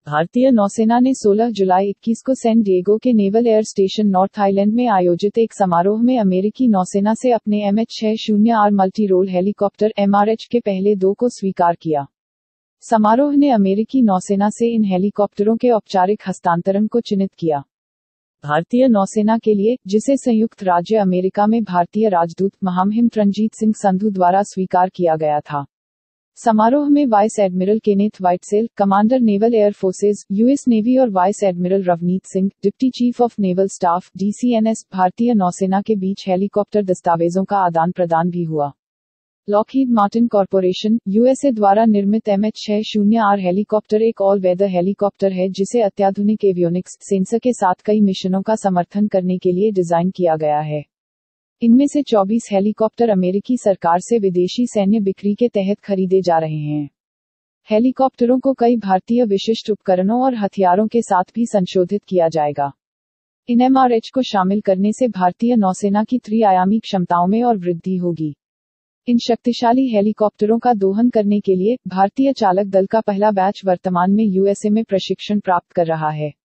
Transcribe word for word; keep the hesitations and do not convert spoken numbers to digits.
भारतीय नौसेना ने सोलह जुलाई इक्कीस को सैन डिएगो के naval air station north island में आयोजित एक समारोह में अमेरिकी नौसेना से अपने M H sixty R multi role helicopter M R H के पहले दो को स्वीकार किया। समारोह ने अमेरिकी नौसेना से इन हेलीकॉप्टरों के औपचारिक हस्तांतरण को चिन्हित किया। भारतीय नौसेना के लिए, जिसे संयुक्त राज्य अमेरिका में भारतीय राजदूत महामहिम रणजीत सिंह संधू द्वारा स्वीकार किया गया था। समारोह में vice admiral Kenneth Whitesell, commander naval air forces, US navy और vice admiral Ravneet Singh, deputy chief of naval staff, D C N S, भारतीय नौसेना के बीच हेलीकॉप्टर दस्तावेजों का आदान प्रदान भी हुआ। लॉकहीड मार्टिन कॉर्पोरेशन, यूएसए द्वारा निर्मित M H sixty R helicopter एक ऑल वेदर हेलीकॉप्टर है जिसे अत्याधुनिक एवियोनिक्स सेंसर के साथ कई मिशनों का समर्थन करने के लिए डिजाइन किया गया है। इनमें से चौबीस हेलीकॉप्टर अमेरिकी सरकार से विदेशी सैन्य बिक्री के तहत खरीदे जा रहे हैं। हेलीकॉप्टरों को कई भारतीय विशिष्ट उपकरणों और हथियारों के साथ भी संशोधित किया जाएगा। इन एम आर एच को शामिल करने से भारतीय नौसेना की त्रिआयामी क्षमताओं में और वृद्धि होगी। इन शक्तिशाली हेलीकॉप्टरों का दोहन करने के लिए भारतीय चालक दल का पहला बैच वर्तमान में यूएसए में प्रशिक्षण प्राप्त कर रहा है।